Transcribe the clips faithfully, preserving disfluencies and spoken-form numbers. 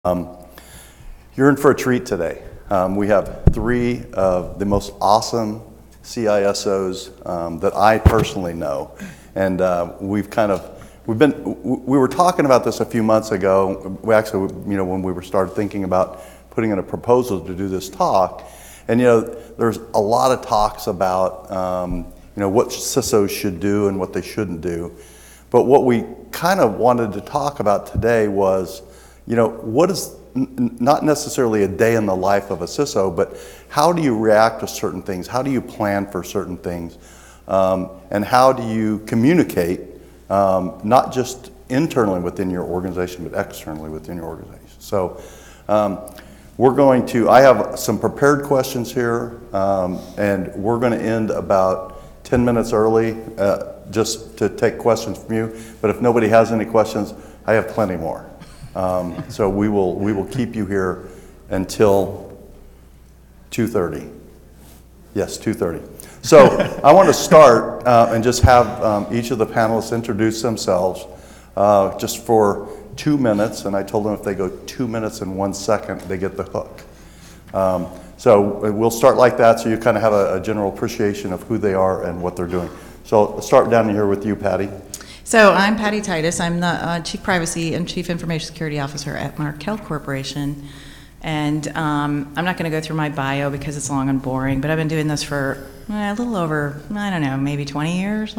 Um, you're in for a treat today. Um, we have three of the most awesome C I S Os um, that I personally know, and uh, we've kind of we've been we were talking about this a few months ago. We actually, you know, when we were started thinking about putting in a proposal to do this talk, and you know, there's a lot of talks about um, you know what C I S Os should do and what they shouldn't do, but what we kind of wanted to talk about today was, you know, what is n not necessarily a day in the life of a C I S O, but how do you react to certain things? How do you plan for certain things? Um, and how do you communicate, um, not just internally within your organization, but externally within your organization? So um, we're going to, I have some prepared questions here, um, and we're going to end about ten minutes early, uh, just to take questions from you. But if nobody has any questions, I have plenty more. Um, so we will we will keep you here until two thirty. Yes, two thirty. So I want to start uh, and just have um, each of the panelists introduce themselves uh, just for two minutes. And I told them if they go two minutes and one second, they get the hook. Um, so we'll start like that, so you kind of have a, a general appreciation of who they are and what they're doing. So I'll start down here with you, Patty. So I'm Patty Titus. I'm the uh, Chief Privacy and Chief Information Security Officer at Markel Corporation. And um, I'm not going to go through my bio because it's long and boring, but I've been doing this for eh, a little over, I don't know, maybe twenty years.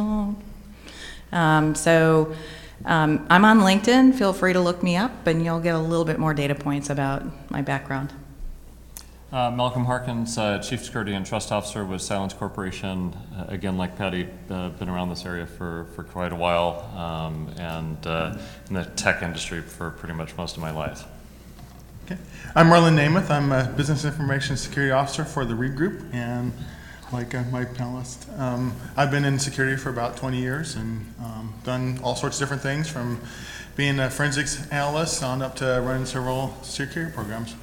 Um, so um, I'm on LinkedIn. Feel free to look me up, and you'll get a little bit more data points about my background. Uh, Malcolm Harkins, uh, Chief Security and Trust Officer with Cylance Corporation. Uh, again, like Patty, uh, been around this area for, for quite a while, um, and uh, in the tech industry for pretty much most of my life. Okay. I'm Merlin Namuth. I'm a Business Information Security Officer for the Reed Group, and like uh, my panelist, um, I've been in security for about twenty years and um, done all sorts of different things, from being a forensics analyst on up to running several security programs.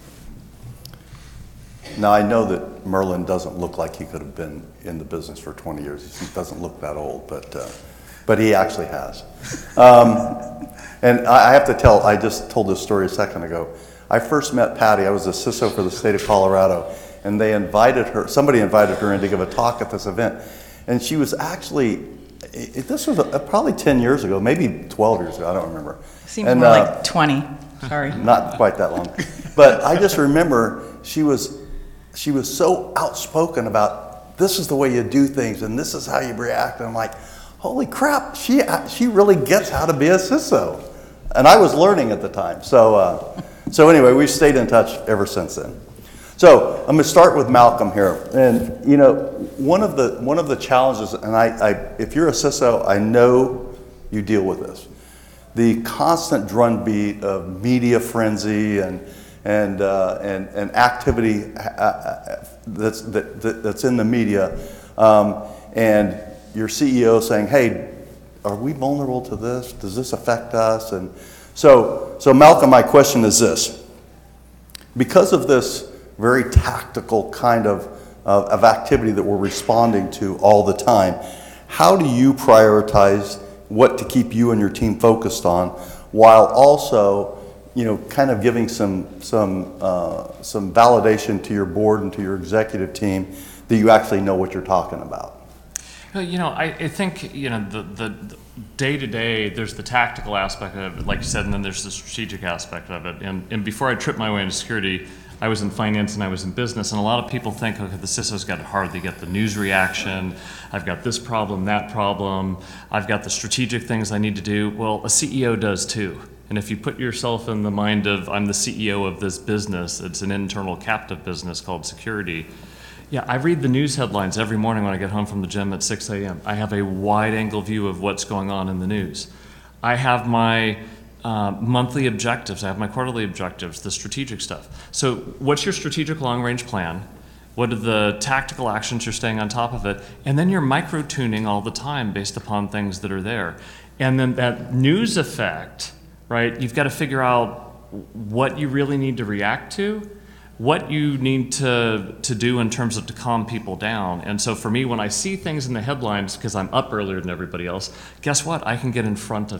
Now, I know that Merlin doesn't look like he could have been in the business for twenty years. He doesn't look that old, but uh, but he actually has. Um, and I have to tell, I just told this story a second ago. I first met Patty. I was a C I S O for the state of Colorado, and they invited her, somebody invited her in to give a talk at this event. And she was actually, it, this was a, probably ten years ago, maybe twelve years ago, I don't remember. Seems and, more uh, like twenty, sorry. Not quite that long. But I just remember she was, she was so outspoken about, this is the way you do things and this is how you react. And I'm like, holy crap, she she really gets how to be a C I S O. And I was learning at the time. So uh, so anyway, we've stayed in touch ever since then. So I'm gonna start with Malcolm here. And you know, one of the one of the challenges, and I, I if you're a C I S O, I know you deal with this. The constant drumbeat of media frenzy and and uh, and, and activity that's that, that, that's in the media, um, and your C E O saying, "Hey, are we vulnerable to this? Does this affect us?" And so, so Malcolm, my question is this: because of this very tactical kind of of, of activity that we're responding to all the time, how do you prioritize what to keep you and your team focused on, while also, you know, kind of giving some some uh, some validation to your board and to your executive team that you actually know what you're talking about? You know, I, I think, you know, the, the, the day-to-day, there's the tactical aspect of it, like you said, and then there's the strategic aspect of it. And, and before I tripped my way into security, I was in finance and I was in business, and a lot of people think, okay, the C I S O's got it hard. They get the news reaction. I've got this problem, that problem. I've got the strategic things I need to do. Well, a C E O does too. And if you put yourself in the mind of, I'm the C E O of this business, it's an internal captive business called security. Yeah, I read the news headlines every morning when I get home from the gym at six A M I have a wide angle view of what's going on in the news. I have my uh, monthly objectives, I have my quarterly objectives, the strategic stuff. So what's your strategic long range plan? What are the tactical actions you're staying on top of it? And then you're micro tuning all the time based upon things that are there. And then that news effect, right? You've got to figure out what you really need to react to, what you need to, to do in terms of to calm people down. And so for me, when I see things in the headlines, because I'm up earlier than everybody else, guess what? I can get in front of it.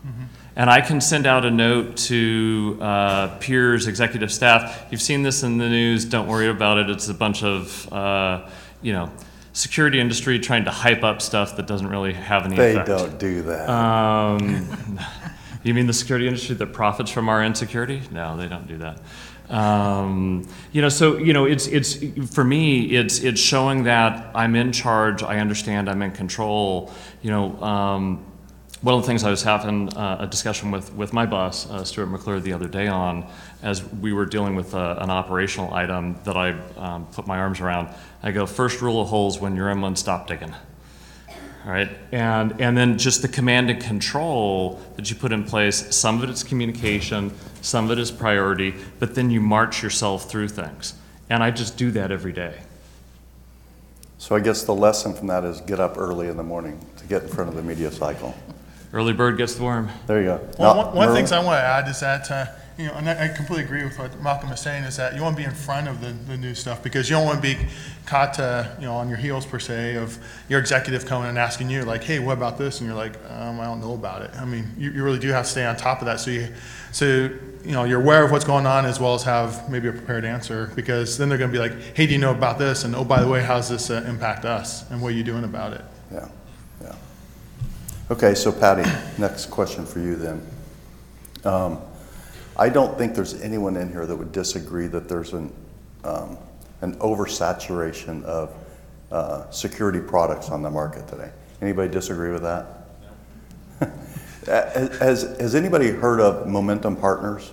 And I can send out a note to uh, peers, executive staff. You've seen this in the news. Don't worry about it. It's a bunch of, uh, you know, security industry trying to hype up stuff that doesn't really have any They effect. don't do that. Um, you mean the security industry that profits from our insecurity? No, they don't do that. Um, you know, so you know, it's it's for me, it's it's showing that I'm in charge. I understand. I'm in control. You know. Um, One of the things I was having uh, a discussion with, with my boss, uh, Stuart McClure, the other day on, as we were dealing with uh, an operational item that I um, put my arms around. I go, first rule of holes, when you're in one, stop digging. All right, and, and then just the command and control that you put in place, some of it is communication, some of it is priority, but then you march yourself through things. And I just do that every day. So I guess the lesson from that is get up early in the morning to get in front of the media cycle. Early bird gets the worm. There you go. Well, Now, one, one of the things Merlin? I want to add is that, uh, you know, and I, I completely agree with what Malcolm is saying, is that you want to be in front of the, the new stuff, because you don't want to be caught, uh, you know, on your heels per se, of your executive coming and asking you like, hey, what about this? And you're like, um, I don't know about it. I mean, you, you really do have to stay on top of that. So you, so, you know, you're aware of what's going on, as well as have maybe a prepared answer, because then they're going to be like, hey, do you know about this? And oh, by the way, how does this uh, impact us? And what are you doing about it? Yeah, yeah. Okay, so Patty, next question for you then. Um, I don't think there's anyone in here that would disagree that there's an, um, an oversaturation of uh, security products on the market today. Anybody disagree with that? No. has, has anybody heard of Momentum Partners?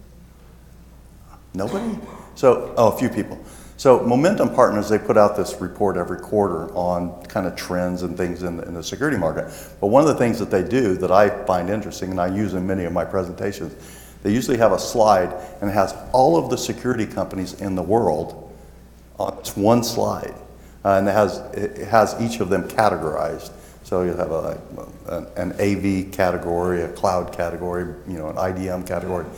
Nobody? So, oh, a few people. So Momentum Partners, they put out this report every quarter on kind of trends and things in the, in the security market. But one of the things that they do that I find interesting, and I use in many of my presentations, they usually have a slide and it has all of the security companies in the world on this one slide. Uh, and it has, it has each of them categorized. So you have a, an, an A V category, a cloud category, you know, an I D M category.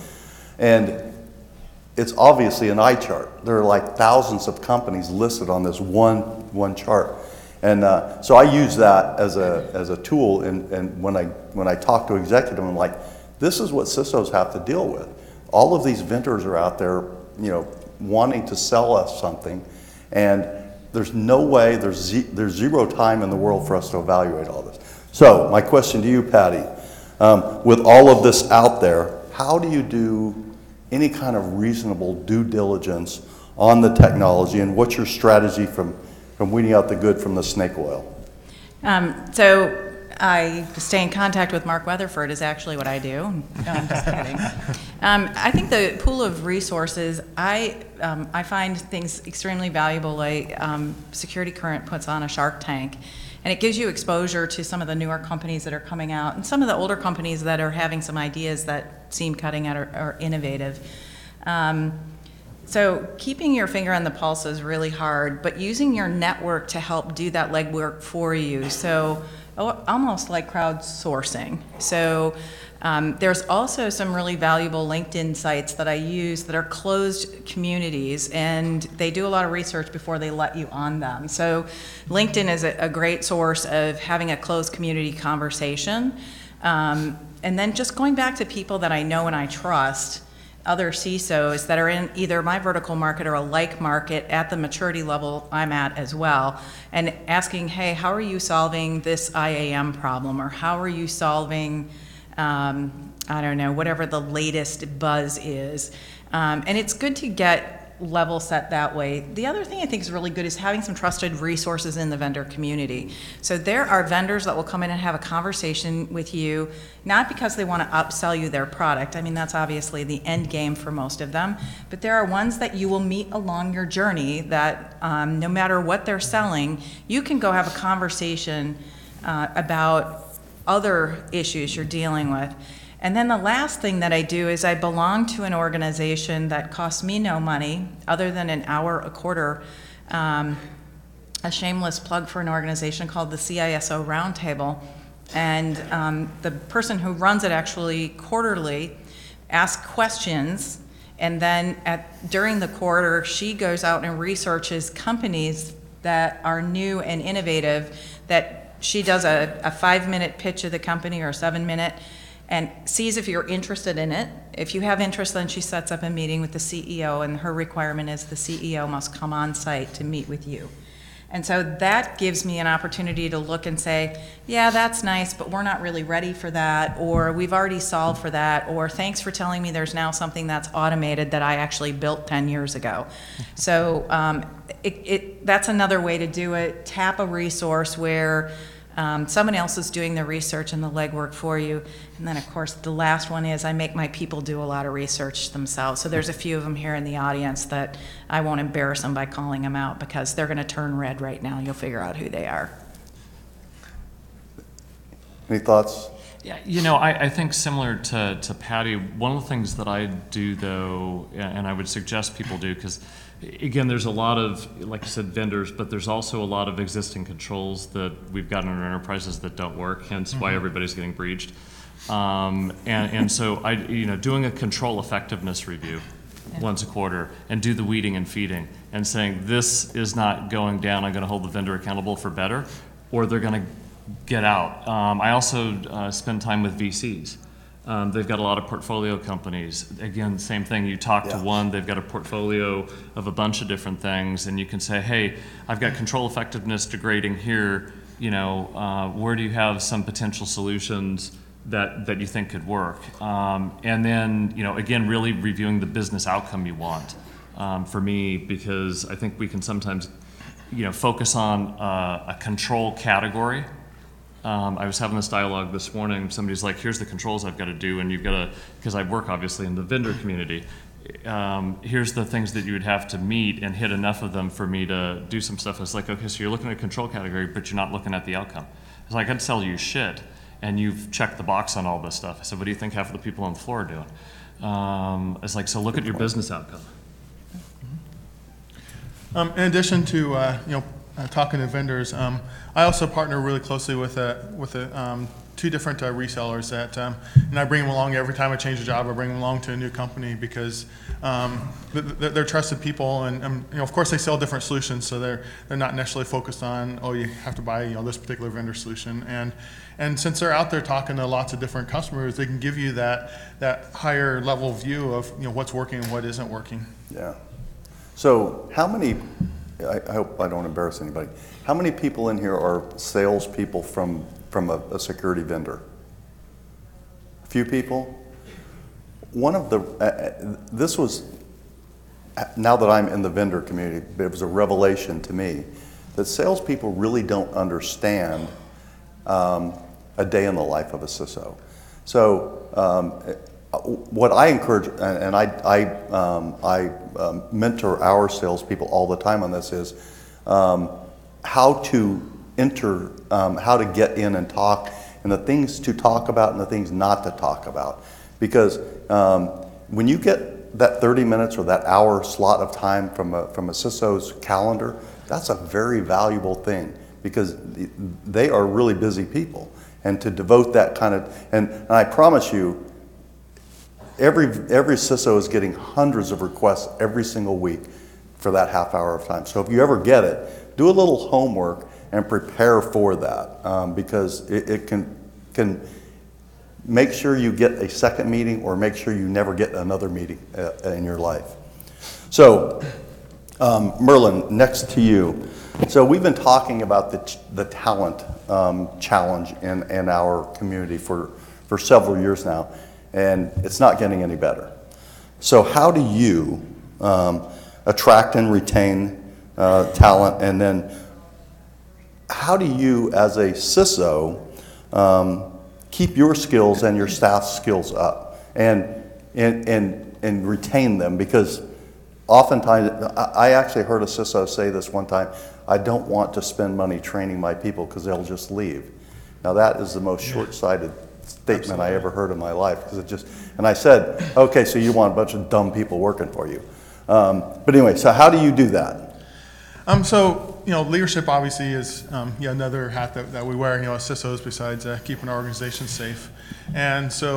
And it's obviously an eye chart. There are like thousands of companies listed on this one one chart, and uh, so I use that as a as a tool. And, and when I when I talk to executives, I'm like, this is what C I S Os have to deal with. All of these vendors are out there, you know, wanting to sell us something, and there's no way, there's ze there's zero time in the world for us to evaluate all this. So my question to you, Patty, um, with all of this out there, how do you do any kind of reasonable due diligence on the technology, and what's your strategy from, from weeding out the good from the snake oil? Um, so I stay in contact with Mark Weatherford is actually what I do. No, I'm just kidding. Um, I think the pool of resources, I, um, I find things extremely valuable, like um, Security Current puts on a Shark Tank, and it gives you exposure to some of the newer companies that are coming out, and some of the older companies that are having some ideas that seem cutting out or, or innovative. Um, so keeping your finger on the pulse is really hard, but using your network to help do that legwork for you. So almost like crowdsourcing. So um, there's also some really valuable LinkedIn sites that I use that are closed communities, and they do a lot of research before they let you on them. So LinkedIn is a, a great source of having a closed community conversation. Um, and then just going back to people that I know and I trust, other C I S Os that are in either my vertical market or a like market at the maturity level I'm at as well, and asking, hey, how are you solving this I A M problem, or how are you solving, um, I don't know, whatever the latest buzz is. Um, and it's good to get level set that way. The other thing I think is really good is having some trusted resources in the vendor community. So there are vendors that will come in and have a conversation with you, not because they want to upsell you their product. I mean, that's obviously the end game for most of them, but there are ones that you will meet along your journey that um, no matter what they're selling, you can go have a conversation uh, about other issues you're dealing with. And then the last thing that I do is I belong to an organization that costs me no money other than an hour a quarter, um, a shameless plug for an organization called the C I S O Roundtable. And um, the person who runs it actually quarterly asks questions, and then at, during the quarter, she goes out and researches companies that are new and innovative, that she does a, a five-minute pitch of the company or a seven-minute, and sees if you're interested in it. If you have interest, then she sets up a meeting with the C E O, and her requirement is the C E O must come on site to meet with you. And so that gives me an opportunity to look and say, yeah, that's nice, but we're not really ready for that, or we've already solved for that, or thanks for telling me there's now something that's automated that I actually built ten years ago. So um, it, it, that's another way to do it. Tap a resource where Um, someone else is doing the research and the legwork for you. And then, of course, the last one is I make my people do a lot of research themselves. So there's a few of them here in the audience that I won't embarrass them by calling them out, because they're going to turn red right now. You'll figure out who they are. Any thoughts? Yeah, you know, I, I think similar to, to Patty, one of the things that I do, though, and I would suggest people do, because again, there's a lot of, like you said, vendors, but there's also a lot of existing controls that we've got in our enterprises that don't work, hence mm-hmm. why everybody's getting breached. Um, and, and so, I, you know, doing a control effectiveness review yeah. once a quarter, and do the weeding and feeding, and saying this is not going down, I'm going to hold the vendor accountable for better, or they're going to get out. Um, I also uh, spend time with V Cs. Um, they've got a lot of portfolio companies. Again, same thing, you talk yeah. to one, they've got a portfolio of a bunch of different things, and you can say, hey, I've got control effectiveness degrading here, you know, uh, where do you have some potential solutions that, that you think could work? Um, and then, you know, again, really reviewing the business outcome you want um, for me, because I think we can sometimes, you know, focus on uh, a control category. Um, I was having this dialogue this morning. Somebody's like, here's the controls I've got to do, and you've got to, because I work obviously in the vendor community, um, here's the things that you would have to meet and hit enough of them for me to do some stuff. It's like, okay, so you're looking at a control category, but you're not looking at the outcome. It's like, I could tell you shit, and you've checked the box on all this stuff. I said, what do you think half of the people on the floor are doing? Um, it's like, so look at your business outcome. Um, in addition to, uh, you know, Uh, talking to vendors, um, I also partner really closely with a, with a, um, two different uh, resellers that, um, and I bring them along every time I change a job. I bring them along to a new company because um, they're, they're trusted people, and um, you know, of course, they sell different solutions, so they're they're not necessarily focused on, oh, you have to buy, you know, this particular vendor solution. And and since they're out there talking to lots of different customers, they can give you that that higher level view of, you know, what's working and what isn't working. Yeah. So how many? I, I hope I don't embarrass anybody. How many people in here are salespeople from, from a, a security vendor? A few people? One of the, uh, this was, now that I'm in the vendor community, it was a revelation to me that salespeople really don't understand um, a day in the life of a C I S O. So um, what I encourage, and I, I, um, I um, mentor our salespeople all the time on this, is um, how to enter, um, how to get in and talk, and the things to talk about and the things not to talk about. Because um, when you get that thirty minutes or that hour slot of time from a, from a C I S O's calendar, that's a very valuable thing, because they are really busy people. And to devote that kind of, and, and I promise you, Every, every C I S O is getting hundreds of requests every single week for that half hour of time. So if you ever get it, do a little homework and prepare for that, um, because it, it can, can make sure you get a second meeting, or make sure you never get another meeting uh, in your life. So um, Merlin, next to you. So we've been talking about the, the talent um, challenge in, in our community for, for several years now. And it's not getting any better. So how do you um, attract and retain uh, talent, and then how do you, as a C I S O, um, keep your skills and your staff's skills up, and, and, and, and retain them? Because oftentimes, I actually heard a C I S O say this one time, I don't want to spend money training my people because they'll just leave. Now that is the most short-sighted statement Absolutely. I ever heard in my life, because it just, and I said, okay, so you want a bunch of dumb people working for you. Um, but anyway, so how do you do that? Um, so, you know, leadership obviously is um, yeah, another hat that, that we wear, you know, as C I S Os, besides uh, keeping our organization safe. And so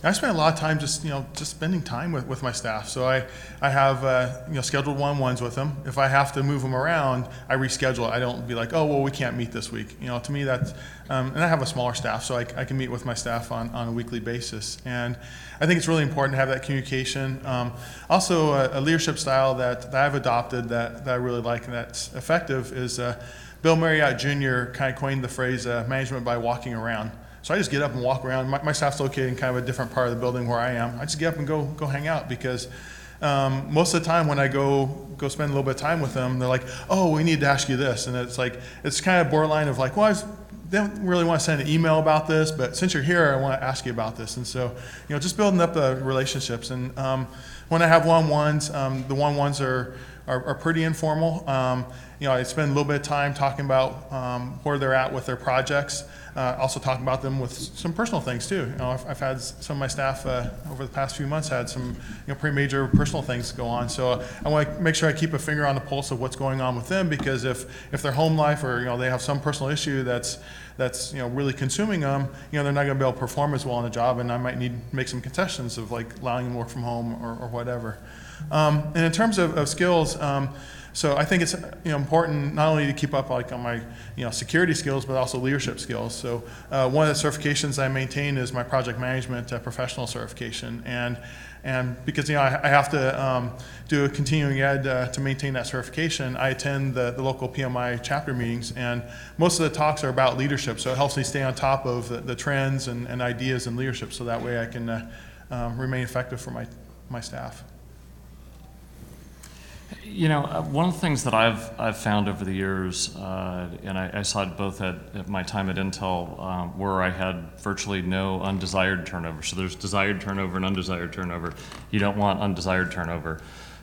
I spend a lot of time just, you know, just spending time with, with my staff. So I, I have, uh, you know, scheduled one-on-ones with them. If I have to move them around, I reschedule it. I don't be like, oh, well, we can't meet this week. You know, to me, that's, um, and I have a smaller staff, so I, I can meet with my staff on, on a weekly basis. And I think it's really important to have that communication. Um, also, a, a leadership style that, that I've adopted that, that I really like and that's effective is uh, Bill Marriott Junior kind of coined the phrase uh, management by walking around. So I just get up and walk around. My, my staff's located in kind of a different part of the building where I am. I just get up and go go hang out because um, most of the time when I go go spend a little bit of time with them, they're like, oh, we need to ask you this. And it's like, it's kind of borderline of like, well, I was, they don't really want to send an email about this, but since you're here, I want to ask you about this. And so, you know, just building up the relationships. And um, when I have one-on-ones, um, the one-on-ones are, are, are pretty informal. Um, you know, I spend a little bit of time talking about um, where they're at with their projects. Uh, also talking about them with some personal things too. You know, I've, I've had some of my staff uh, over the past few months had some, you know, pretty major personal things go on. So I want to make sure I keep a finger on the pulse of what's going on with them, because if if their home life or, you know, they have some personal issue that's that's you know really consuming them, you know, they're not going to be able to perform as well on the job, and I might need to make some concessions of like allowing them to work from home or, or whatever. Um, and in terms of, of skills. Um, So I think it's, you know, important not only to keep up like on my, you know, security skills, but also leadership skills. So uh, one of the certifications I maintain is my project management uh, professional certification, and and because, you know, I, I have to um, do a continuing ed uh, to maintain that certification. I attend the, the local P M I chapter meetings, and most of the talks are about leadership. So it helps me stay on top of the, the trends and, and ideas in leadership, so that way I can uh, um, remain effective for my my staff. You know, uh, one of the things that I've I've found over the years, uh, and I, I saw it both at, at my time at Intel, um, where I had virtually no undesired turnover. So there's desired turnover and undesired turnover. You don't want undesired turnover.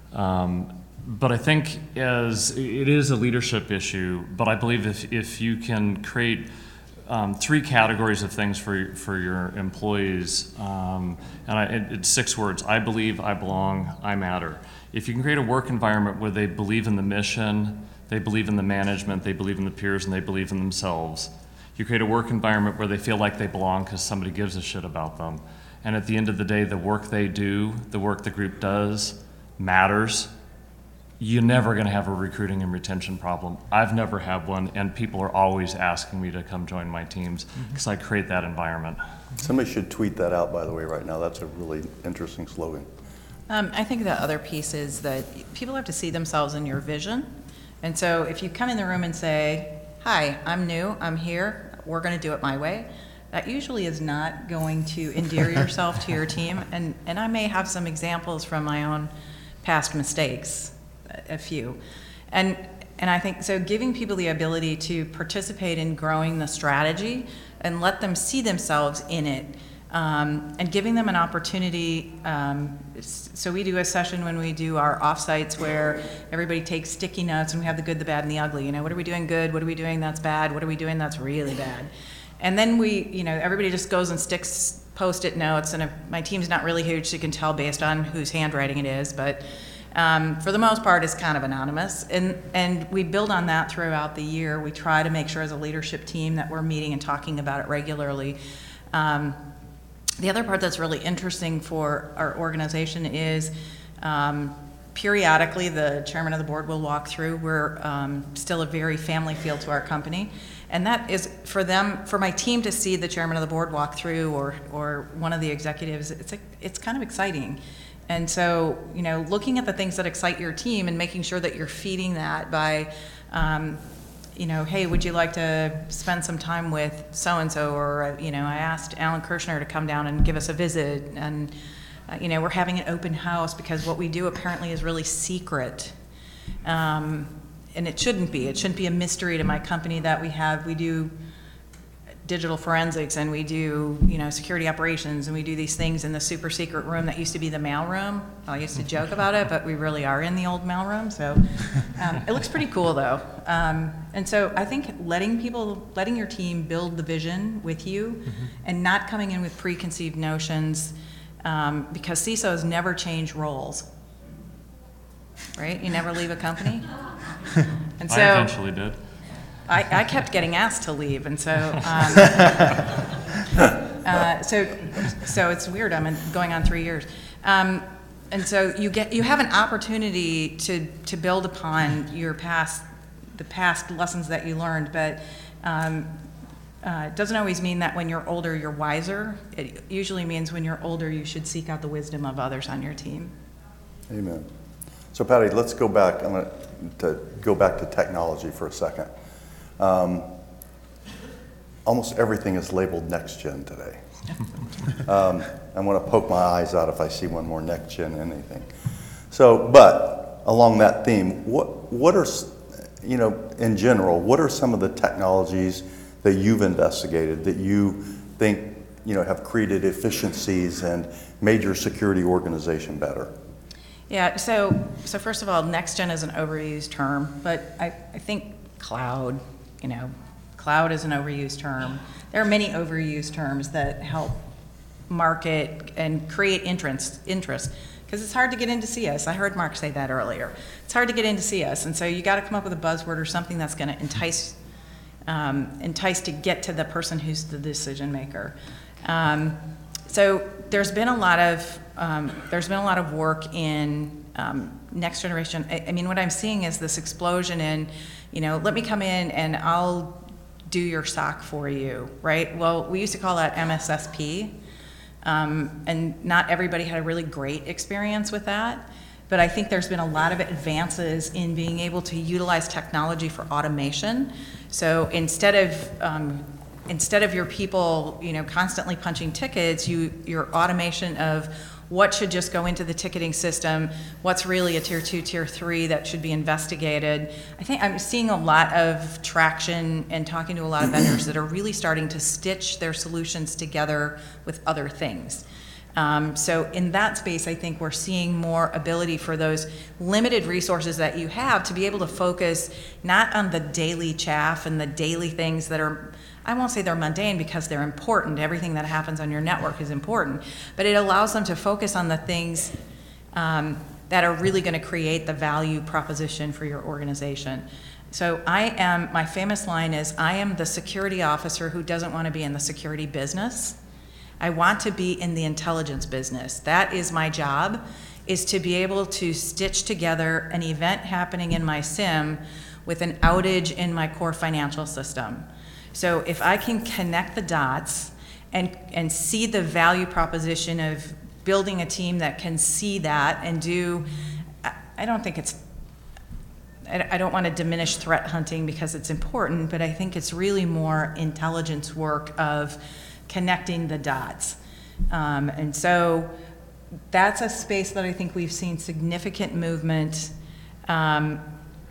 Um, but I think as it is a leadership issue, but I believe if if you can create Um, three categories of things for for your employees, um, and I, it, it's six words: I believe, I belong, I matter. If you can create a work environment where they believe in the mission, they believe in the management, they believe in the peers, and they believe in themselves, you create a work environment where they feel like they belong because somebody gives a shit about them. And at the end of the day, the work they do, the work the group does, matters. You're never going to have a recruiting and retention problem. I've never had one, and people are always asking me to come join my teams because I create that environment. Somebody should tweet that out, by the way, right now. That's a really interesting slogan. Um, I think the other piece is that people have to see themselves in your vision. And so if you come in the room and say, hi, I'm new, I'm here, we're going to do it my way, that usually is not going to endear yourself to your team. And, and I may have some examples from my own past mistakes, a few. And, and I think, so giving people the ability to participate in growing the strategy and let them see themselves in it, um, and giving them an opportunity. Um, so we do a session when we do our offsites where everybody takes sticky notes, and we have the good, the bad, and the ugly. You know, what are we doing good? What are we doing that's bad? What are we doing that's really bad? And then we, you know, everybody just goes and sticks post-it notes, and if my team's not really huge, so you can tell based on whose handwriting it is, but Um, for the most part, it's kind of anonymous, and, and we build on that throughout the year. We try to make sure as a leadership team that we're meeting and talking about it regularly. Um, the other part that's really interesting for our organization is um, periodically the chairman of the board will walk through. We're um, still a very family feel to our company, and that is for them, for my team to see the chairman of the board walk through, or, or one of the executives, it's, a, it's kind of exciting. And so, you know, looking at the things that excite your team and making sure that you're feeding that by, um, you know, hey, would you like to spend some time with so-and-so? Or, you know, I asked Alan Kirshner to come down and give us a visit. And, uh, you know, we're having an open house because what we do apparently is really secret. Um, and it shouldn't be. It shouldn't be a mystery to my company that we have. We do digital forensics, and we do, you know, security operations, and we do these things in the super secret room that used to be the mail room. I used to joke about it, but we really are in the old mail room. So um, it looks pretty cool, though. Um, and so I think letting people, letting your team build the vision with you, mm-hmm. and not coming in with preconceived notions, um, because C I S Os never change roles, right? You never leave a company. And so I eventually did. I, I kept getting asked to leave, and so, um, Uh, so, so it's weird. I'm in, going on three years, um, and so you get you have an opportunity to to build upon your past, the past lessons that you learned. But um, uh, it doesn't always mean that when you're older you're wiser. It usually means when you're older you should seek out the wisdom of others on your team. Amen. So Patty, let's go back. I'm going to go back to technology for a second. Um, almost everything is labeled next gen today. um, I'm going to poke my eyes out if I see one more next gen anything. So, but along that theme, what what are, you know, in general, what are some of the technologies that you've investigated that you think, you know, have created efficiencies and made your security organization better? Yeah, so so first of all, next gen is an overused term, but I, I think cloud, you know, cloud is an overused term. There are many overused terms that help market and create interest, interest, because it's hard to get in to see us. I heard Mark say that earlier. It's hard to get in to see us, and so you got to come up with a buzzword or something that's going to entice, um, entice to get to the person who's the decision maker. Um, so there's been a lot of um, there's been a lot of work in um, next generation. I, I mean, what I'm seeing is this explosion in, you know, let me come in and I'll do your S O C for you, right? Well, we used to call that M S S P, um, and not everybody had a really great experience with that, but I think there's been a lot of advances in being able to utilize technology for automation. So instead of um, instead of your people, you know, constantly punching tickets, you your automation of what should just go into the ticketing system, what's really a tier two, tier three that should be investigated. I think I'm seeing a lot of traction and talking to a lot of vendors that are really starting to stitch their solutions together with other things. Um, so in that space, I think we're seeing more ability for those limited resources that you have to be able to focus not on the daily chaff and the daily things that are, I won't say they're mundane because they're important. Everything that happens on your network is important, but it allows them to focus on the things um, that are really going to create the value proposition for your organization. So I am, my famous line is, I am the security officer who doesn't want to be in the security business. I want to be in the intelligence business. That is my job, is to be able to stitch together an event happening in my SIM with an outage in my core financial system. So if I can connect the dots and, and see the value proposition of building a team that can see that and do, I, I don't think it's, I, I don't want to diminish threat hunting because it's important, but I think it's really more intelligence work of connecting the dots. Um, and so that's a space that I think we've seen significant movement. Um,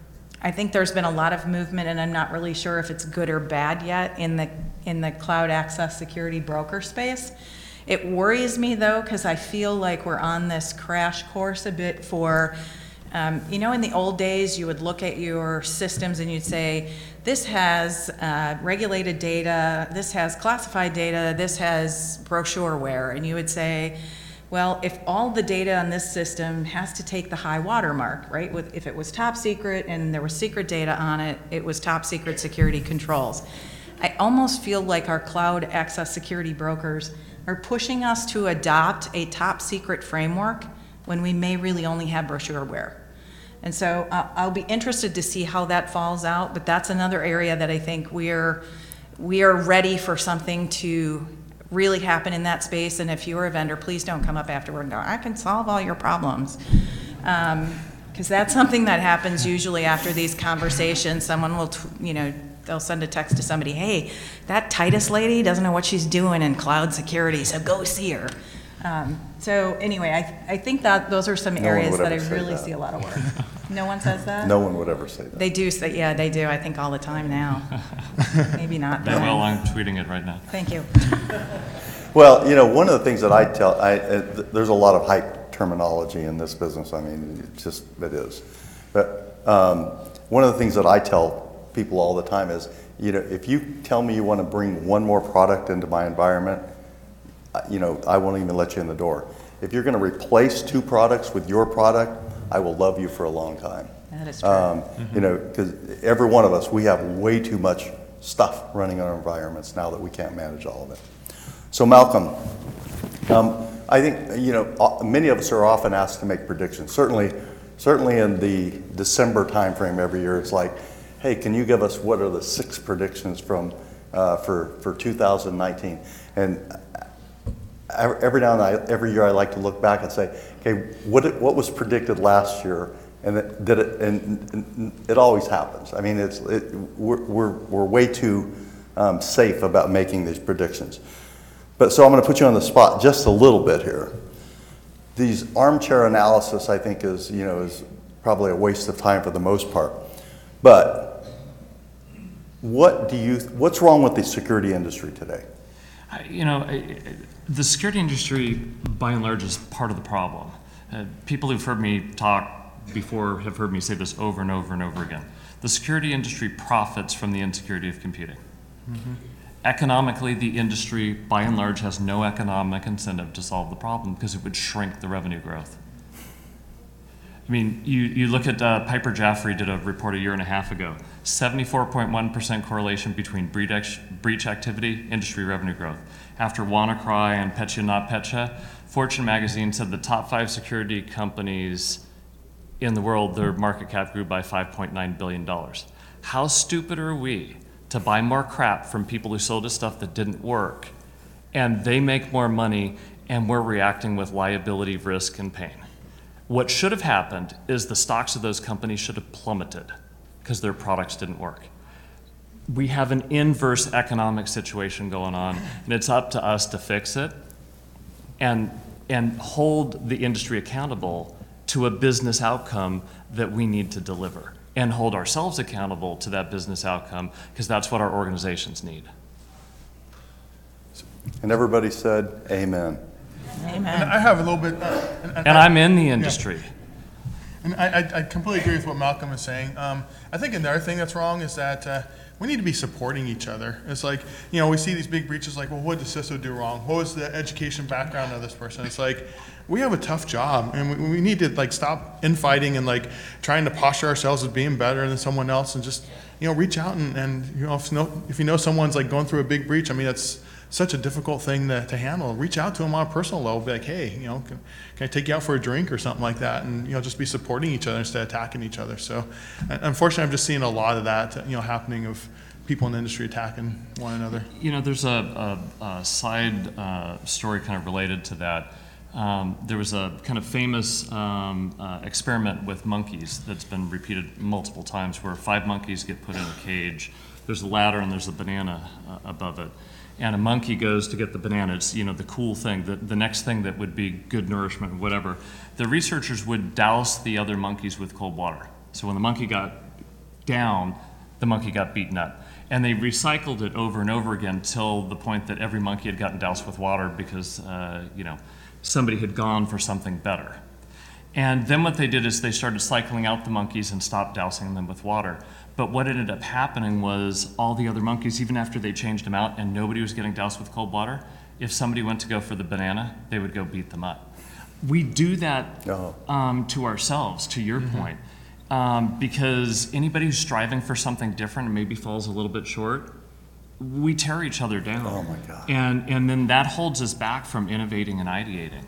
I think there's been a lot of movement, and I'm not really sure if it's good or bad yet in the in the cloud access security broker space. It worries me though, because I feel like we're on this crash course a bit for, um, you know, in the old days you would look at your systems and you'd say, this has uh, regulated data, this has classified data, this has brochureware, and you would say, well, if all the data on this system has to take the high watermark, right? With, if it was top secret and there was secret data on it, it was top secret security controls. I almost feel like our cloud access security brokers are pushing us to adopt a top secret framework when we may really only have brochureware. And so uh, I'll be interested to see how that falls out, but that's another area that I think we're, we are ready for something to really happen in that space. And if you're a vendor, please don't come up afterward and go, I can solve all your problems. Um, because that's something that happens usually after these conversations. Someone will, t- you know, they'll send a text to somebody, hey, that Titus lady doesn't know what she's doing in cloud security, so go see her. Um, so anyway, I, I think that those are some No one areas would that I ever say really that. see a lot of work. No one says that? No one would ever say that. They do say, yeah, they do, I think all the time now. Maybe not. Yeah, then. well, I'm tweeting it right now. Thank you. Well, you know, one of the things that I tell, I, uh, th- there's a lot of hype terminology in this business. I mean, it just, it is. But um, one of the things that I tell people all the time is, you know, if you tell me you want to bring one more product into my environment, uh, you know, I won't even let you in the door. If you're going to replace two products with your product, I will love you for a long time. That is true. Um, mm-hmm. You know, because every one of us, we have way too much stuff running in our environments now that we can't manage all of it. So Malcolm, um, I think, you know, many of us are often asked to make predictions. Certainly, certainly in the December timeframe every year, it's like, hey, can you give us what are the six predictions from uh, for for two thousand nineteen? And every now and then, every year, I like to look back and say, okay, what it, what was predicted last year, and it, did it? And, and it always happens. I mean, it's it, we're, we're we're way too um, safe about making these predictions. But so I'm going to put you on the spot just a little bit here. These armchair analysis, I think, is you know is probably a waste of time for the most part. But what do you? What's wrong with the security industry today? You know, the security industry, by and large, is part of the problem. Uh, people who've heard me talk before have heard me say this over and over and over again. The security industry profits from the insecurity of computing. Mm-hmm. Economically, the industry, by and large, has no economic incentive to solve the problem because it would shrink the revenue growth. I mean, you, you look at uh, Piper Jaffray did a report a year and a half ago. seventy-four point one percent correlation between breach, breach activity, industry revenue growth. After WannaCry and Petya Not Petya, Fortune magazine said the top five security companies in the world, their market cap grew by five point nine billion dollars. How stupid are we to buy more crap from people who sold us stuff that didn't work, and they make more money, and we're reacting with liability, risk, and pain? What should have happened is the stocks of those companies should have plummeted because their products didn't work. We have an inverse economic situation going on, and it's up to us to fix it and, and hold the industry accountable to a business outcome that we need to deliver, and hold ourselves accountable to that business outcome, because that's what our organizations need. And everybody said, amen. Amen. And I have a little bit, uh, and, And I'm in the industry. Yeah. And I, I, I completely agree with what Malcolm is saying. Um, I think another thing that's wrong is that uh, we need to be supporting each other. It's like, you know, we see these big breaches like, well, what did C I S O do wrong? What was the education background of this person? It's like, we have a tough job, and we, we need to like stop infighting and like trying to posture ourselves as being better than someone else, and just, you know, reach out and, and you know, if, no, if you know someone's like going through a big breach, I mean, that's such a difficult thing to, to handle. Reach out to them on a personal level, be like, hey, you know, can, can I take you out for a drink or something like that? And, you know, just be supporting each other instead of attacking each other. So unfortunately, I'm just seeing a lot of that, you know, happening, of people in the industry attacking one another. You know, there's a, a, a side uh, story kind of related to that. Um, there was a kind of famous um, uh, experiment with monkeys that's been repeated multiple times, where five monkeys get put in a cage. There's a ladder and there's a banana uh, above it. And a monkey goes to get the banana. It's, you know, the cool thing, the, the next thing that would be good nourishment, whatever. The researchers would douse the other monkeys with cold water. So when the monkey got down, the monkey got beaten up. And they recycled it over and over again till the point that every monkey had gotten doused with water because, uh, you know, somebody had gone for something better. And then what they did is they started cycling out the monkeys and stopped dousing them with water. But what ended up happening was all the other monkeys, even after they changed them out and nobody was getting doused with cold water, if somebody went to go for the banana, they would go beat them up. We do that Oh. um, to ourselves, to your Mm-hmm. point, um, because anybody who's striving for something different and maybe falls a little bit short, we tear each other down. Oh my God. And, and then that holds us back from innovating and ideating.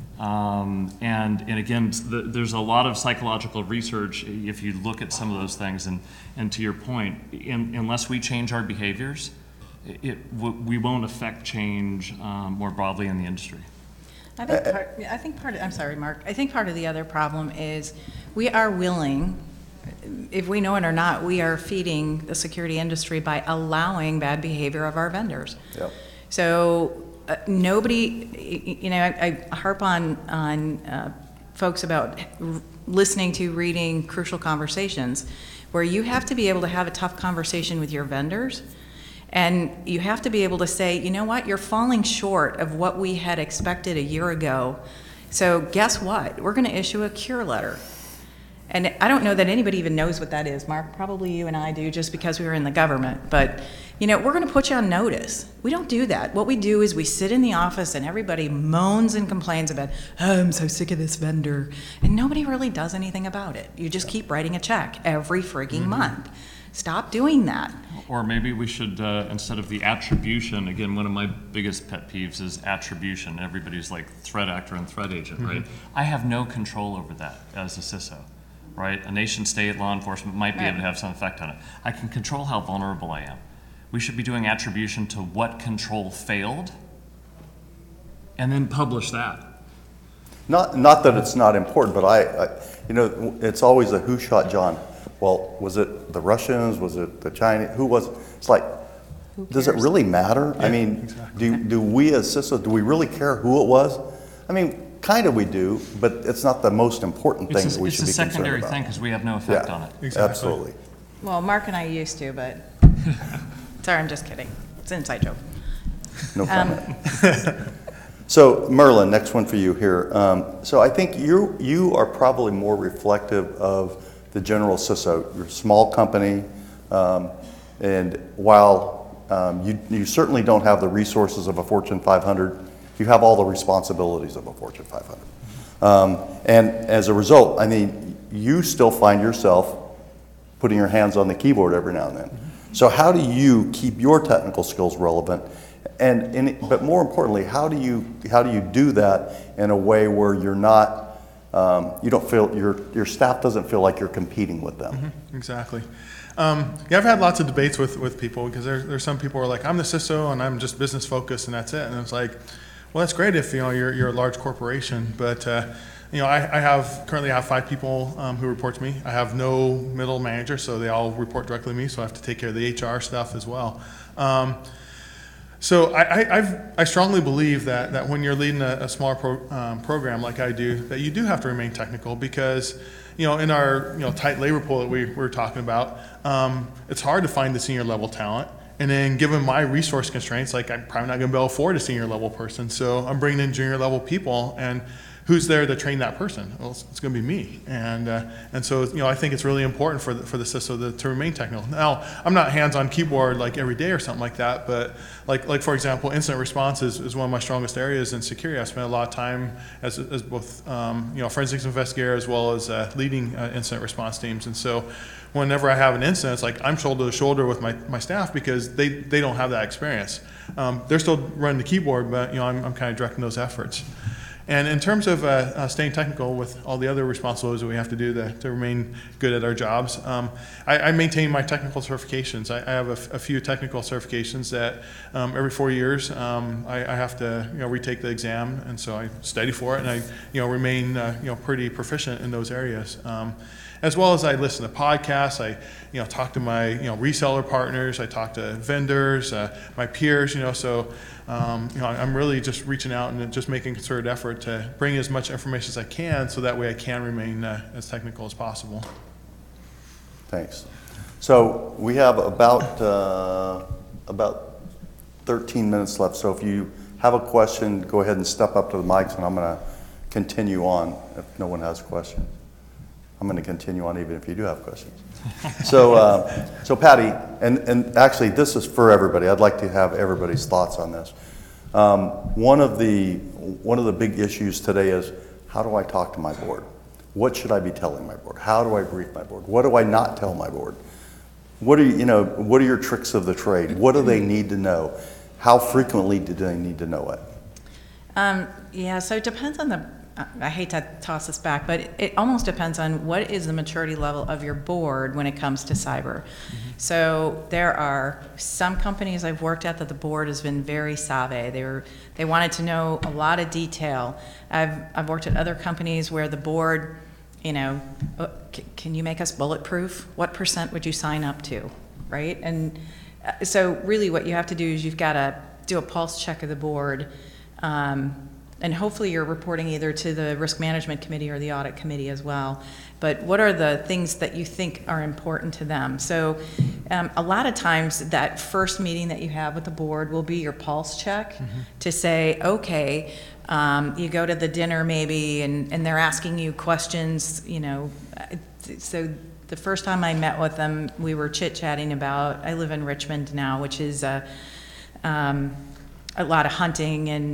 Um, and, and again, the, there's a lot of psychological research if you look at some of those things. And, and to your point, in, unless we change our behaviors, it, we won't affect change um, more broadly in the industry. I think part, I think part of, I'm sorry, Mark. I think part of the other problem is we are willing, if we know it or not, we are feeding the security industry by allowing bad behavior of our vendors. Yep. So uh, nobody, you know, I, I harp on, on uh, folks about r- listening to, reading crucial conversations, where you have to be able to have a tough conversation with your vendors. And you have to be able to say, you know what, you're falling short of what we had expected a year ago. So guess what? We're going to issue a cure letter. And I don't know that anybody even knows what that is, Mark. Probably you and I do, just because we were in the government. But, you know, we're going to put you on notice. We don't do that. What we do is we sit in the office and everybody moans and complains about, oh, I'm so sick of this vendor. And nobody really does anything about it. You just keep writing a check every freaking mm-hmm. month. Stop doing that. Or maybe we should, uh, instead of the attribution, again, one of my biggest pet peeves is attribution. Everybody's like threat actor and threat agent, mm-hmm. right? I have no control over that as a C I S O, right? A nation state law enforcement might be Right. able to have some effect on it. I can control how vulnerable I am. We should be doing attribution to what control failed and then publish that. Not, not that it's not important, but I, I, you know, it's always a who shot John. Well, was it the Russians? Was it the Chinese? Who was? It's like, does it really matter? Yeah, I mean, exactly. do do we as C I S O, do we really care who it was? I mean, kind of we do, but it's not the most important thing It's that a, we it's should a be concerned secondary about. thing because we have no effect Yeah, on it. Exactly. absolutely. Well, Mark and I used to, but sorry, I'm just kidding. It's an inside joke. No Um, comment. So Merlin, next one for you here. Um, so I think you you are probably more reflective of the general C I S O. You're a small company, um, and while um, you you certainly don't have the resources of a Fortune five hundred, you have all the responsibilities of a Fortune five hundred. Um, and as a result, I mean, you still find yourself putting your hands on the keyboard every now and then. So how do you keep your technical skills relevant? And, and it, but more importantly, how do you how do you do that in a way where you're not um, you don't feel your your staff doesn't feel like you're competing with them? Mm-hmm. Exactly. Um, yeah, I've had lots of debates with, with people because there, there's some people who are like, I'm the C I S O and I'm just business focused and that's it. And it's like, well, that's great if you know you're you're a large corporation, but uh, you know I, I have currently I have five people um, who report to me. I have no middle manager, so they all report directly to me. So I have to take care of the H R stuff as well. Um, So I, I, I've, I strongly believe that, that when you're leading a, a smaller pro, um, program like I do, that you do have to remain technical because, you know, in our you know tight labor pool that we were talking about, um, it's hard to find the senior level talent. And then given my resource constraints, like I'm probably not going to be able to afford a senior level person, so I'm bringing in junior level people, and who's there to train that person? Well, it's, it's going to be me, and uh, and so you know I think it's really important for the, for the C I S O to, to remain technical. Now I'm not hands on keyboard like every day or something like that, but like like for example, incident response is, is one of my strongest areas in security. I spent a lot of time as, as both um, you know forensics investigator as well as uh, leading uh, incident response teams, and so whenever I have an incident, it's like I'm shoulder to shoulder with my, my staff because they, they don't have that experience. Um, they're still running the keyboard, but you know I'm, I'm kind of directing those efforts. And in terms of uh, uh, staying technical with all the other responsibilities that we have to do to, to remain good at our jobs, um, I, I maintain my technical certifications. I, I have a, f- a few technical certifications that um, every four years um, I, I have to you know retake the exam, and so I study for it, and I you know remain uh, you know pretty proficient in those areas. Um, As well as I listen to podcasts, I, you know, talk to my, you know, reseller partners, I talk to vendors, uh, my peers, you know, so, um, you know, I'm really just reaching out and just making a concerted effort to bring as much information as I can, so that way I can remain uh, as technical as possible. Thanks. So we have about uh, about thirteen minutes left. So if you have a question, go ahead and step up to the mics, and I'm going to continue on if no one has questions. I'm going to continue on even if you do have questions. So, uh, so Patty, and, and actually this is for everybody. I'd like to have everybody's thoughts on this. Um, one of the one of the big issues today is, how do I talk to my board? What should I be telling my board? How do I brief my board? What do I not tell my board? What are you, you know? What are your tricks of the trade? What do they need to know? How frequently do they need to know it? Um, yeah, so it depends on the, I hate to toss this back, but it, it almost depends on what is the maturity level of your board when it comes to cyber. Mm-hmm. So there are some companies I've worked at that the board has been very savvy. They were, they wanted to know a lot of detail. I've, I've worked at other companies where the board, you know, uh, c- can you make us bulletproof? What percent would you sign up to, right? And uh, so really what you have to do is you've got to do a pulse check of the board. Um, And hopefully you're reporting either to the risk management committee or the audit committee as well. But what are the things that you think are important to them? So um, a lot of times that first meeting that you have with the board will be your pulse check mm-hmm. to say, okay, um, you go to the dinner maybe and, and they're asking you questions, you know. So the first time I met with them, we were chit-chatting about, I live in Richmond now, which is a, um, a lot of hunting and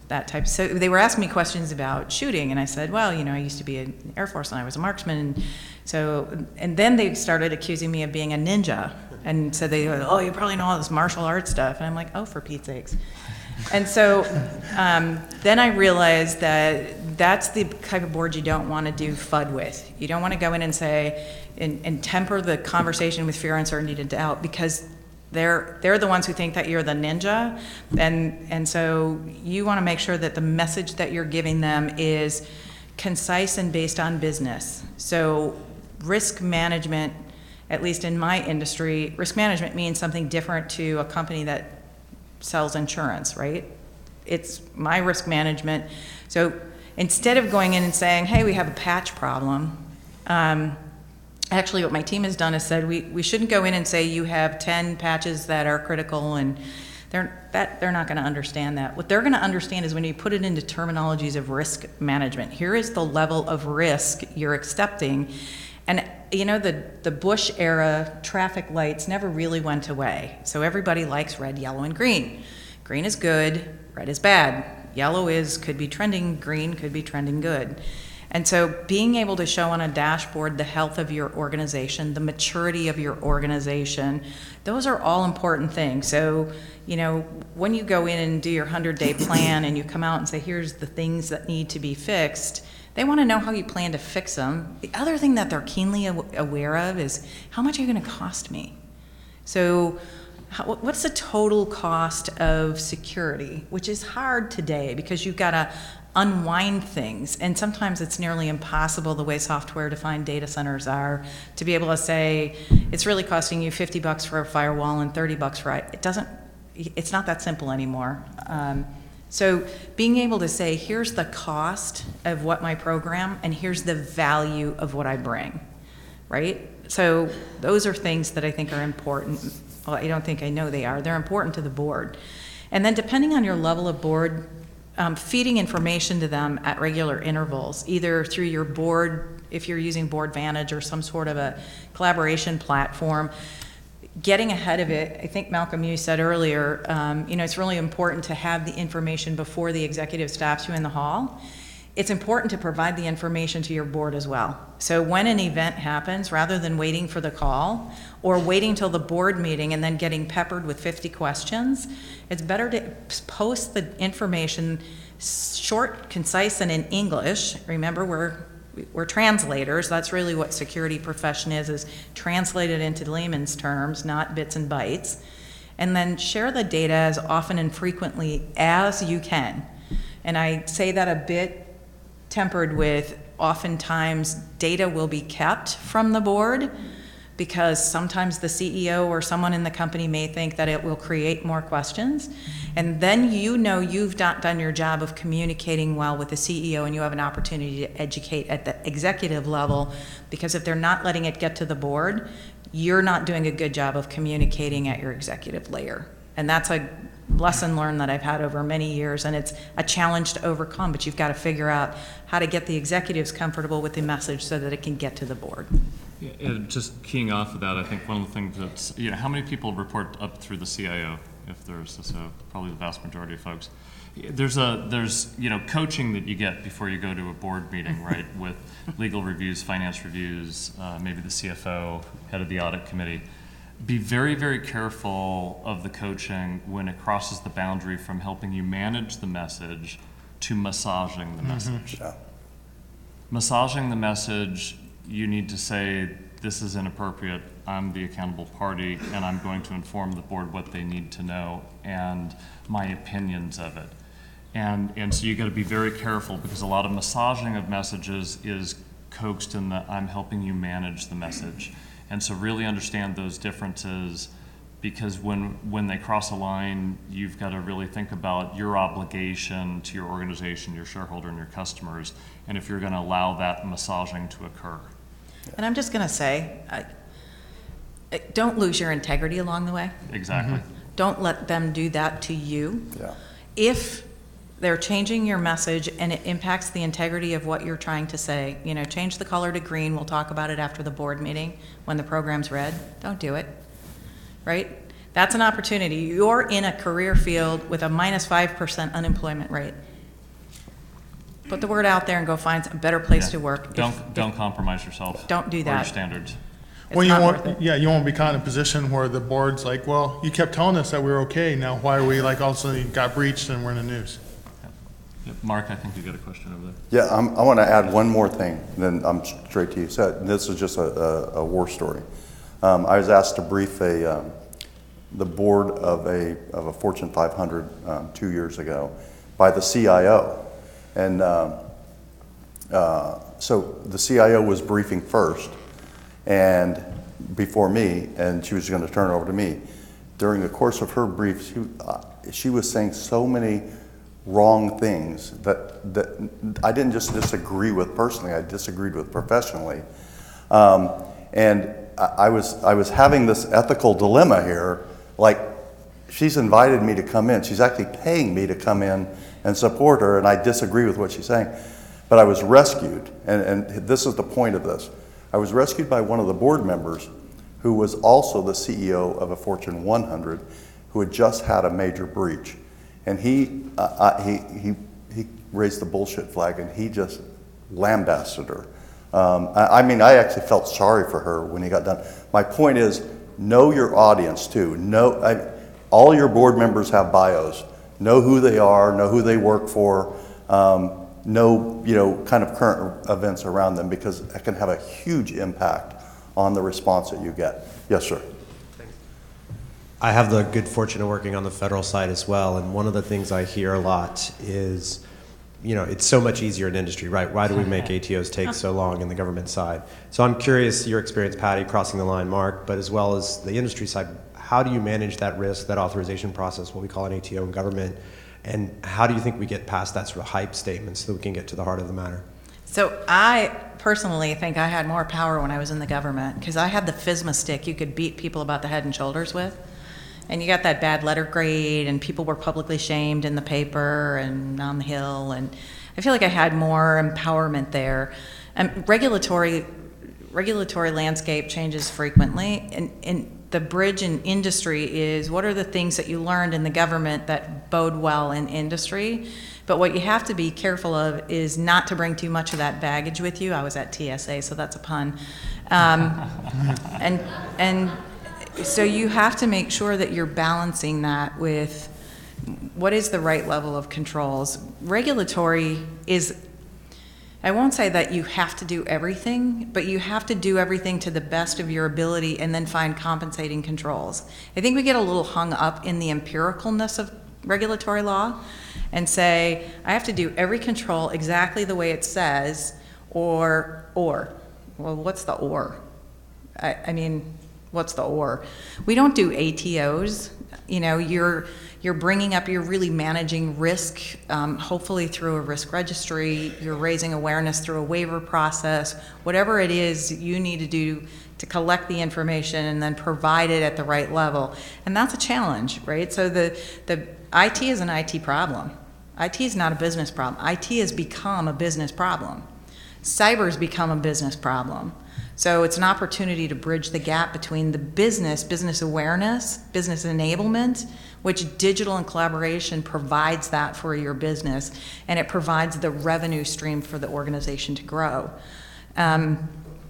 that type. So they were asking me questions about shooting, and I said, well, you know, I used to be in the Air Force and I was a marksman, and so, and then they started accusing me of being a ninja, and so they go, oh, you probably know all this martial arts stuff, and I'm like, oh, for Pete's sakes. And so um, then I realized that that's the type of board you don't want to do FUD with. You don't want to go in and say, and, and temper the conversation with fear, uncertainty, and doubt, because they're they're the ones who think that you're the ninja, and and so you want to make sure that the message that you're giving them is concise and based on business. So risk management, at least in my industry, risk management means something different to a company that sells insurance, right? It's my risk management. So instead of going in and saying, hey, we have a patch problem, um, actually what my team has done is said we, we shouldn't go in and say you have ten patches that are critical, and they're, that, they're not going to understand that. What they're going to understand is when you put it into terminologies of risk management, here is the level of risk you're accepting. And you know, the, the Bush era traffic lights never really went away. So everybody likes red, yellow, and green. Green is good, red is bad. Yellow is, could be trending, green could be trending good. And so being able to show on a dashboard the health of your organization, the maturity of your organization, those are all important things. So, you know, when you go in and do your hundred-day plan and you come out and say, here's the things that need to be fixed, they want to know how you plan to fix them. The other thing that they're keenly aware of is, how much are you going to cost me? So how, what's the total cost of security, which is hard today because you've got to unwind things, and sometimes it's nearly impossible, the way software-defined data centers are, to be able to say it's really costing you fifty bucks for a firewall and thirty bucks for it. It doesn't. It's not that simple anymore. Um, so being able to say, here's the cost of what my program, and here's the value of what I bring, right? So those are things that I think are important. Well, I don't think I know they are. They're important to the board. And then depending on your level of board, Um, feeding information to them at regular intervals, either through your board, if you're using Board Vantage or some sort of a collaboration platform, getting ahead of it. I think Malcolm, you said earlier, um, you know, it's really important to have the information before the executive stops you in the hall. It's important to provide the information to your board as well. So when an event happens, rather than waiting for the call or waiting till the board meeting and then getting peppered with fifty questions, it's better to post the information short, concise, and in English. Remember, we're, we're translators. That's really what security profession is, is translated into layman's terms, not bits and bytes. And then share the data as often and frequently as you can. And I say that a bit tempered with, oftentimes data will be kept from the board because sometimes the C E O or someone in the company may think that it will create more questions. And then you know you've not done your job of communicating well with the C E O, and you have an opportunity to educate at the executive level, because if they're not letting it get to the board, you're not doing a good job of communicating at your executive layer. And that's a lesson learned that I've had over many years, and it's a challenge to overcome, but you've got to figure out how to get the executives comfortable with the message so that it can get to the board. Yeah, and just keying off of that, I think one of the things that's, you know, how many people report up through the C I O, if there's, so probably the vast majority of folks. There's a, there's, you know, coaching that you get before you go to a board meeting, right, with legal reviews, finance reviews, uh, maybe the C F O, head of the audit committee. Be very, very careful of the coaching when it crosses the boundary from helping you manage the message to massaging the message. Yeah. Massaging the message, you need to say, this is inappropriate, I'm the accountable party, and I'm going to inform the board what they need to know and my opinions of it. And, and so you got to be very careful, because a lot of massaging of messages is coaxed in the, I'm helping you manage the message. And so really understand those differences, because when, when they cross a line, you've got to really think about your obligation to your organization, your shareholder, and your customers, and if you're going to allow that massaging to occur. And I'm just going to say, I, don't lose your integrity along the way. Exactly. Mm-hmm. Don't let them do that to you. Yeah. If they're changing your message and it impacts the integrity of what you're trying to say, you know, change the color to green. We'll talk about it after the board meeting when the program's red. Don't do it, right? That's an opportunity. You're in a career field with a minus five percent unemployment rate. Put the word out there and go find a better place Yeah. to work. If- Don't, if- don't compromise yourself. Don't do Or your that. standards. It's Well, you not won't, worth it. yeah, you won't be caught in a position where the board's like, well, you kept telling us that we were okay, now why are we like all of a sudden got breached and we're in the news? Yep. Mark, I think you got a question over there. Yeah, I'm, I want to add one more thing, then I'm straight to you. So this is just a, a, a war story. Um, I was asked to brief a, um, the board of a, of a Fortune five hundred um, two years ago by the C I O. And um, uh, so the C I O was briefing first and before me, and she was going to turn it over to me. During the course of her brief, she, uh, she was saying so many wrong things that, that I didn't just disagree with personally, I disagreed with professionally. Um, and I, I was, I was having this ethical dilemma here, like she's invited me to come in, she's actually paying me to come in and support her, and I disagree with what she's saying. But I was rescued, and, and this is the point of this. I was rescued by one of the board members who was also the C E O of a Fortune one hundred who had just had a major breach. And he, uh, I, he, he, he raised the bullshit flag and he just lambasted her. Um, I, I mean, I actually felt sorry for her when he got done. My point is, know your audience too. Know, I, all your board members have bios. Know who they are, know who they work for, um, know, you know, kind of current events around them, because it can have a huge impact on the response that you get. Yes, sir. I have the good fortune of working on the federal side as well, and one of the things I hear a lot is, you know, it's so much easier in industry, right? Why do we make A T Os take so long in the government side? So I'm curious, your experience, Patty, crossing the line, Mark, but as well as the industry side, how do you manage that risk, that authorization process, what we call an A T O in government, and how do you think we get past that sort of hype statement so that we can get to the heart of the matter? So I personally think I had more power when I was in the government, because I had the FISMA stick you could beat people about the head and shoulders with. And you got that bad letter grade, and people were publicly shamed in the paper and on the Hill, and I feel like I had more empowerment there. And regulatory regulatory landscape changes frequently, and, and the bridge in industry is, what are the things that you learned in the government that bode well in industry? But what you have to be careful of is not to bring too much of that baggage with you. I was at T S A, so that's a pun. Um, and and. So you have to make sure that you're balancing that with what is the right level of controls. Regulatory is, I won't say that you have to do everything, but you have to do everything to the best of your ability and then find compensating controls. I think we get a little hung up in the empiricalness of regulatory law and say, I have to do every control exactly the way it says, or, or. Well, what's the or? I, I mean, what's the or? We don't do A T Os. You know, you're you're bringing up, you're really managing risk, um, hopefully through a risk registry. You're raising awareness through a waiver process. Whatever it is you need to do to collect the information and then provide it at the right level, and that's a challenge, right? So the the I T is an I T problem. I T is not a business problem. I T has become a business problem. Cyber's become a business problem. So it's an opportunity to bridge the gap between the business, business awareness, business enablement, which digital and collaboration provides that for your business, and it provides the revenue stream for the organization to grow. Um,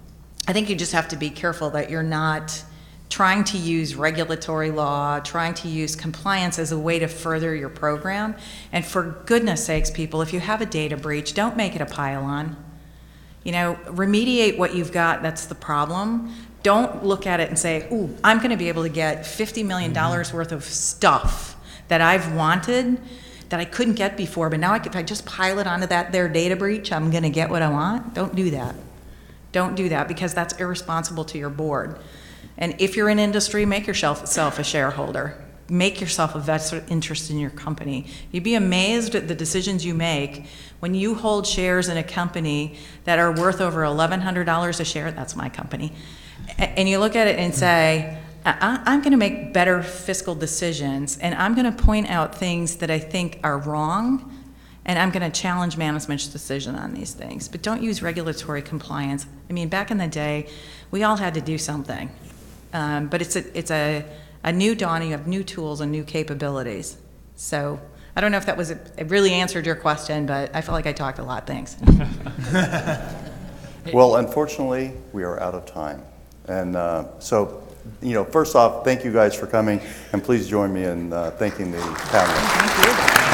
I think you just have to be careful that you're not trying to use regulatory law, trying to use compliance as a way to further your program. And for goodness sakes, people, if you have a data breach, don't make it a pile-on. You know, remediate what you've got, that's the problem. Don't look at it and say, ooh, I'm gonna be able to get fifty million dollars mm-hmm. worth of stuff that I've wanted that I couldn't get before, but now I, if I just pile it onto that their data breach, I'm gonna get what I want. Don't do that. Don't do that, because that's irresponsible to your board. And if you're in industry, make yourself a shareholder. Make yourself a vested interest in your company. You'd be amazed at the decisions you make when you hold shares in a company that are worth over eleven hundred dollars a share. That's my company. And you look at it and say, I- I'm going to make better fiscal decisions, and I'm going to point out things that I think are wrong, and I'm going to challenge management's decision on these things. But don't use regulatory compliance. I mean, back in the day, we all had to do something. Um, but it's a, it's a, a new dawning of new tools and new capabilities. So I don't know if that was, it really answered your question, but I felt like I talked a lot. Thanks. Well, unfortunately, we are out of time. And uh, so, you know, first off, thank you guys for coming, and please join me in uh, thanking the panelists. Thank you.